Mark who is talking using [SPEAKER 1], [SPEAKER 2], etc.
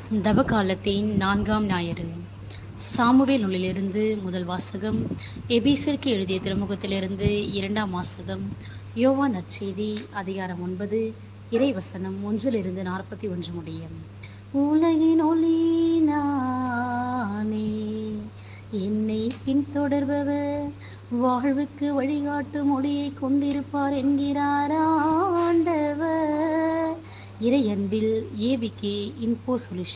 [SPEAKER 1] தவக்காலத்தின் 4ஆம் ஞாயிறு. சாமுவேல் நூலிலிருந்து முதல் வாசகம். எபேசியருக்கு எழுதிய திருமுகத்திலிருந்து 2ஆம் வாசகம். யோவான் நற்செய்தி அதிகாரம் 9 இறைவசனம் 1 41 முடியும். உலகின் ஒளி நானே, என்னை பின்தொடர்பவர் வாழ்வுக்கு வழிகாட்டும் ஒளியை கொண்டிருப்பார் என்கிறார் ஆண்டவர். இறை அன்பில் ஏபிகே இன்போ சொல்யூஷன்.